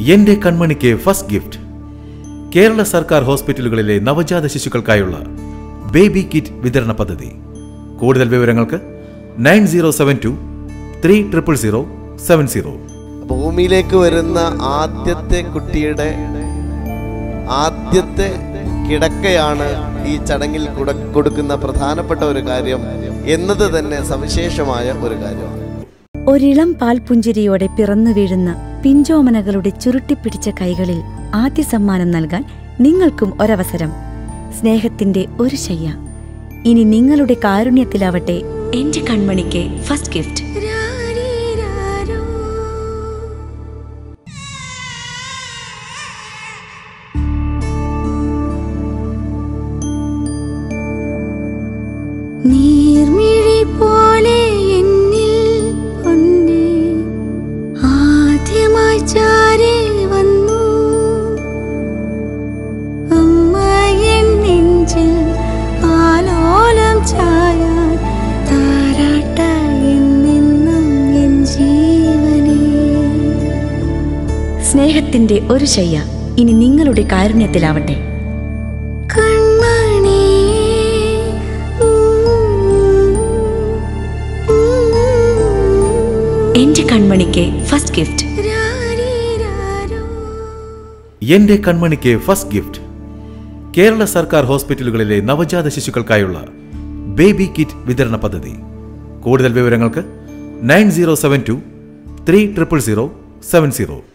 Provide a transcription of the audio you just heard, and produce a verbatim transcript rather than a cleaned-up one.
എന്റെ കൺമണിക്ക് first gift. Kerala സർക്കാർ ഹോസ്പിറ്റലുകളിലെ നവജാത ശിശുക്കൾക്കായുള്ള ബേബി കിറ്റ് വിതരണ പദ്ധതി. കൂടുതൽ വിവരങ്ങൾക്ക് nine zero seven two three triple zero seven zero. ഭൂമിയിലേക്ക് വരുന്ന ആദ്യത്തെ കുട്ടിയുടെ ആദ്യത്തെ കിടക്കയാണ് ഈ ചടങ്ങിൽ കൊടുക്കുന്ന പ്രധാനപ്പെട്ട ഒരു കാര്യം എന്നത് തന്നെ സവിശേഷമായ ഒരു കാര്യമാണ്. ഒരിളം പാൽപുഞ്ചിരിയോടെ പിറന്നു വീഴുന്ന പിഞ്ചോമനകളുടെ ചുരുട്ടിപ്പിടിച്ച കൈകളിൽ ആദ്യ സമ്മാനം നൽകാൻ നിങ്ങൾക്കും ഒരവസരം. സ്നേഹത്തിന്റെ ഒരു ശയ്യ ഇനി നിങ്ങളുടെ കാരുണ്യത്തിലാവട്ടെ എന്റെ കൺമണിക്ക് ഫസ്റ്റ് ഗിഫ്റ്റ്. നീർമിഴി പോലെ എന്നിൽ പൊന്നേ ആദ്യമായി ചാരി വന്നു. അമ്മ എൻ നെഞ്ചിൽ ആലോലം ചായാൻ താരാട്ട എന്നെന്നും എൻ ജീവനേ. സ്നേഹത്തിന്റെ ഒരു ശയ്യ ഇനി നിങ്ങളുടെ കാരുണ്യത്തിലാവട്ടെ. എന്റെ കൺമണിക്ക് ഫസ്റ്റ് ഗിഫ്റ്റ്. എന്റെ കൺമണിക്ക് ഫസ്റ്റ് ഗിഫ്റ്റ്. കേരള സർക്കാർ ഹോസ്പിറ്റലുകളിലെ നവജാത ശിശുക്കൾക്കായുള്ള ബേബി കിറ്റ് വിതരണ പദ്ധതി. കൂടുതൽ വിവരങ്ങൾക്ക് nine zero seven two three triple zero seven zero.